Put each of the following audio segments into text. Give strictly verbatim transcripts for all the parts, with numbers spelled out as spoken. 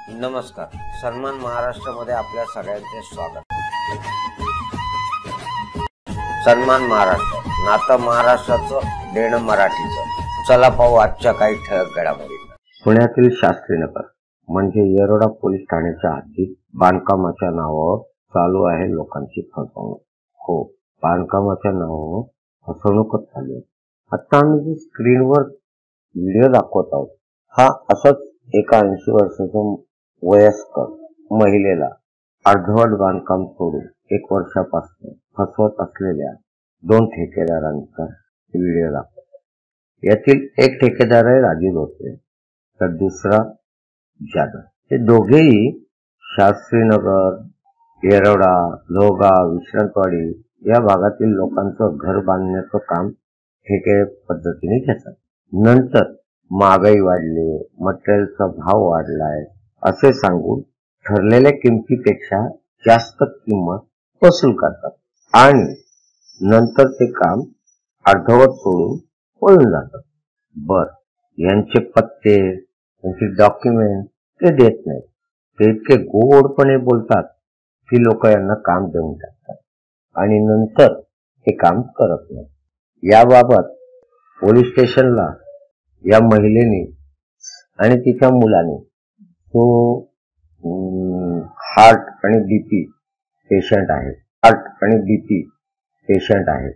नमस्कार. सन्मान महाराष्ट्रामध्ये आपल्या सगळ्यांचे स्वागत. सन्मान महाराष्ट्र, नातं महाराष्ट्राचं, देणं मराठीचं. चला पाहू आजच्या काही ठळक घडामोडी. पुण्यातील शास्त्रीनगर म्हणजे येरवडा पोलीस ठाण्याच्या हद्दीत बांधकामाच्या नावावर चालू आहे लोकांची फसवणूक. हो, बांधकामाच्या नावावर फसवणूकच चालू आहे. आता आम्ही जी स्क्रीनवर व्हिडिओ दाखवत आहोत हा असंच एका ऐंशी वर्षाच्या वयस्कर महिलेला अर्धवट बांधकाम सोडून एक वर्षापासून फसवत असलेल्या दोन ठेकेदारांचा व्हिडिओ दाखवतो. यातील एक ठेकेदार आहे राजू धोत्रे तर दुसरा जाधव. हे दोघेही शास्त्रीनगर, येरवडा, लोहगाव, विश्रांतवाडी या भागातील लोकांचं घर बांधण्याचं काम ठेके पद्धतीने घेतात. नंतर महागाई वाढली, मटेरियलचा भाव वाढलाय असे सांगून ठरलेल्या किमतीपेक्षा जास्त किंमत वसूल करतात आणि नंतर ते काम अर्धवट सोडून पळून जातात. बर, यांचे पत्ते, यांचे डॉक्युमेंट ते देत नाहीत. ते इतके गोडपणे बोलतात की लोक यांना काम देऊन टाकतात आणि नंतर हे काम करत नाही. याबाबत पोलीस स्टेशनला या महिलेने आणि तिच्या मुलाने, तो हार्ट आणि बीपी पेशंट आहे हार्ट आणि बीपी पेशंट आहे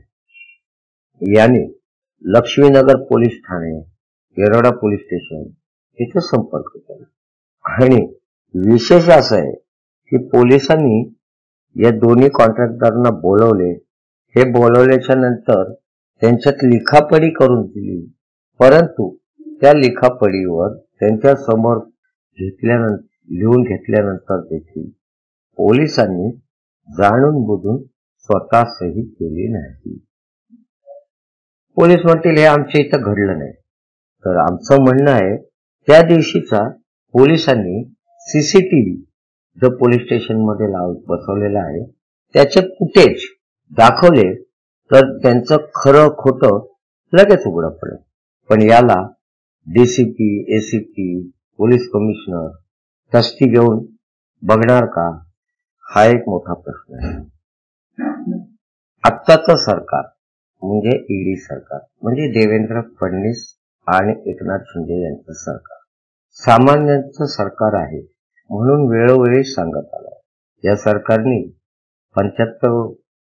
याने लक्ष्मीनगर पोलीस ठाणे, येरवडा पोलीस स्टेशन इथे संपर्क केला आणि विशेष असं आहे की पोलिसांनी या दोन्ही कॉन्ट्रॅक्टदारांना बोलवले. हे बोलवल्याच्या नंतर त्यांच्यात लिखापडी करून दिली, परंतु त्या लिखापडीवर त्यांच्या समोर घेतल्यानंतर लिहून घेतल्यानंतर देखील पोलिसांनी जाणून बुजून स्वतः सही केली नाही. पोलीस म्हणतील हे आमच्या इथं घडलं नाही. तर आमचं म्हणणं आहे त्या दिवशीचा पोलिसांनी सीसीटीव्ही जो पोलीस स्टेशन मध्ये लाव बसवलेला आहे त्याचे फुटेज दाखवले तर त्यांचं खरं खोटं लगेच उघडं पडेल. पण याला डीसीपी, एसीपी, पोलीस कमिशनर तस्ती घेऊन बघणार का, हा एक मोठा प्रश्न आहे. आत्ताचं सरकार म्हणजे ईडी सरकार म्हणजे देवेंद्र फडणवीस आणि एकनाथ शिंदे यांचं सरकार सामान्यांचं सरकार आहे म्हणून वेळोवेळी सांगत आलं. या सरकारने पंच्याहत्तर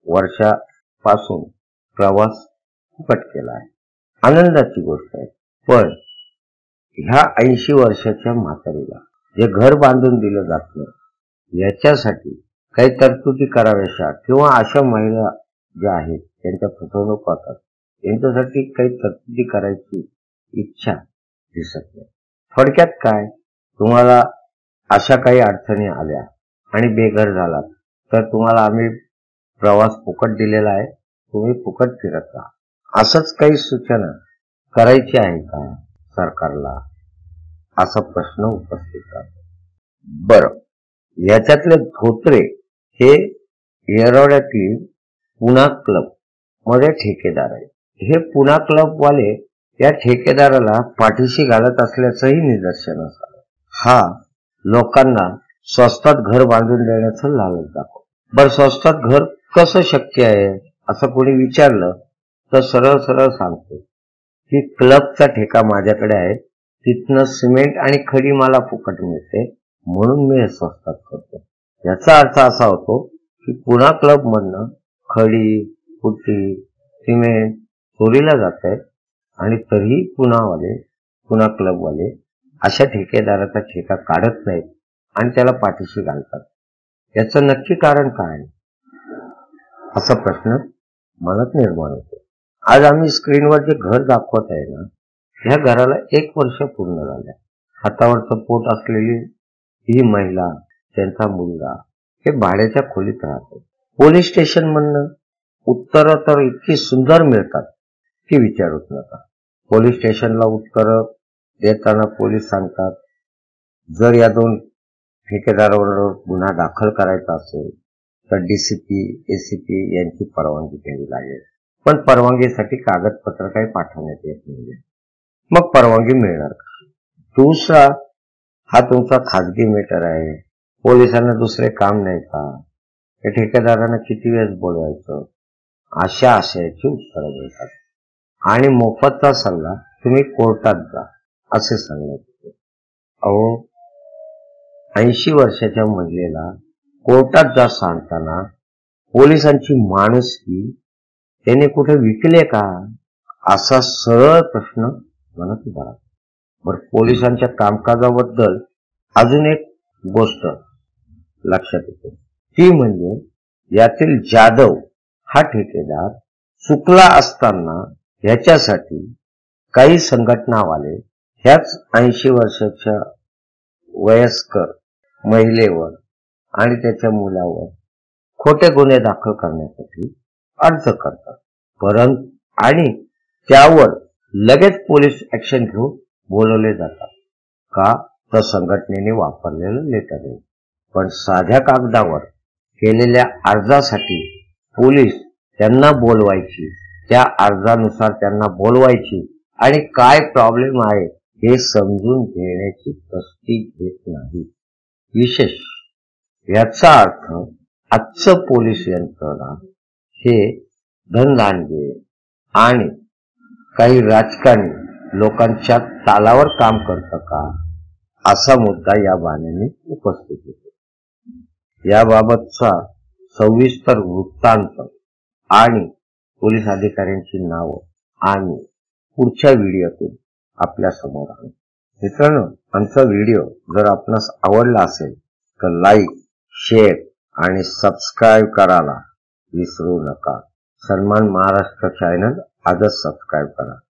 वर्षापासून प्रवास फुकट केला आहे. आनंदाची गोष्ट आहे. पण ह्या ऐंशी वर्षाच्या म्हातारीला जे घर बांधून दिलं जात नाही याच्यासाठी काही तरतुदी कराव्याशा किंवा अशा महिला ज्या आहेत त्यांच्या फसवणूक होतात त्यांच्यासाठी काही तरतुदी करायची इच्छा दिसत नाही. थोडक्यात काय, तुम्हाला अशा काही अडचणी आल्या आणि बेघर झालात तर तुम्हाला आम्ही प्रवास फुकट दिलेला आहे, तुम्ही फुकट फिरत राहा, असंच काही सूचना करायची आहे का सरकारला, असा प्रश्न उपस्थित राहतो. बरं, याच्यातले धोत्रे हे येरवड्यातील पुणा क्लब मध्ये ठेकेदार आहे. हे पुणा क्लब वाले या ठेकेदाराला पाठीशी घालत असल्याचंही निदर्शनास आलं. हा लोकांना स्वस्तात घर बांधून देण्याचं लालच दाखव. बरं, स्वस्तात घर कसं शक्य आहे असं कोणी विचारलं तर सरळ सरळ सांगतो की क्लबचा ठेका माझ्याकडे आहे, तिथनं सिमेंट आणि खडी मला फुकट मिळते म्हणून मी हे स्वस्तात करतो. याचा अर्थ असा होतो की पुणा क्लब मधनं खडी, पुट्टी, सिमेंट चोरीला जात आहे आणि तरीही पुणावाले पुणा क्लबवाले अशा ठेकेदाराचा ठेका काढत नाहीत आणि त्याला पाठीशी घालतात. याचं नक्की कारण काय असा प्रश्न मनात निर्माण होतो. आज आम्ही स्क्रीनवर जे घर दाखवत आहे ना, ह्या घराला एक वर्ष पूर्ण झालं. हातावरचं पोट असलेली ही महिला, त्यांचा मुलगा हे भाड्याच्या खोलीत राहतात. पोलीस स्टेशन मधनं उत्तरं तर इतकी सुंदर मिळतात की विचारूच नका. पोलीस स्टेशनला उत्तरं देताना पोलीस सांगतात जर या दोन ठेकेदारावर गुन्हा दाखल करायचा असेल तर डीसीपी, एसीपी यांची परवानगी घ्यावी लागेल. पण परवानगीसाठी कागदपत्र काही पाठवण्यात येत नाही. मग परवानगी मिळणार कशी? दुसरा, हा तुमचा खाजगी मॅटर आहे, पोलिसांना दुसरे काम नाही का, या ठेकेदारांना किती वेळेस बोलवायचं, अशा आशयाची उत्तरं देतात. आणि मोफतचा सल्ला तुम्ही कोर्टात जा असे सांगण्यात येते. अहो, ऐंशी वर्षाच्या महिलेला कोर्टात जा सांगताना पोलिसांची माणुसकी त्याने कुठे विकले का, असा सरळ प्रश्न मनात उभा राहतो. बरं, पोलिसांच्या कामकाजाबद्दल अजून एक गोष्ट लक्षात येते, ती म्हणजे यातील जाधव हा ठेकेदार चुकला असताना ह्याच्यासाठी काही संघटनावाले ह्याच ऐंशी वर्षाच्या वयस्कर महिलेवर आणि त्याच्या मुलावर खोटे गुन्हे दाखल करण्यासाठी अर्ज करतात. परंतु आणि त्यावर लगेच पोलीस ऍक्शन घेऊन बोलवले जातात का, तर संघटनेने वापरलेलं लेटर आहे. पण साध्या कागदावर केलेल्या अर्जासाठी पोलीस त्यांना बोलवायची, त्या अर्जानुसार त्यांना बोलवायची आणि काय प्रॉब्लेम आहे हे समजून घेण्याची तस्दी घेत नाही. विशेष याचा अर्थ आजचं पोलीस यंत्रणा हे धनदांडगे आणि काही राजकारणी लोकांच्या तालावर काम करतं का, असा मुद्दा या बाण्याने उपस्थित होतो. याबाबतचा सविस्तर वृत्तांत आणि पोलीस अधिकाऱ्यांची नावं आणि पुढच्या व्हिडिओतून आपल्या समोर आणू. मित्रांनो, आमचा व्हिडिओ जर आपणास आवडला असेल तर लाईक, शेअर आणि सबस्क्राईब करायला विसरू नका. सन्मान महाराष्ट्र चॅनल आजच सबस्क्राईब करा.